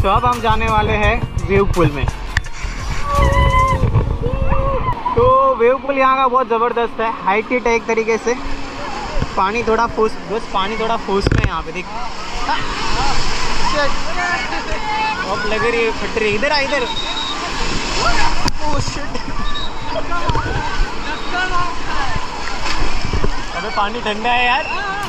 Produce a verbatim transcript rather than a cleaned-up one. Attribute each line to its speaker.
Speaker 1: तो अब हम जाने वाले हैं वेव पूल में। तो वेव पूल यहाँ का बहुत ज़बरदस्त है, हाइट है एक तरीके से। पानी थोड़ा फूस बस पानी थोड़ा फूस में यहाँ पे देख। अब लग रही है फट रही, इधर आ इधर। ओह शिट, अबे पानी ठंडा है यार।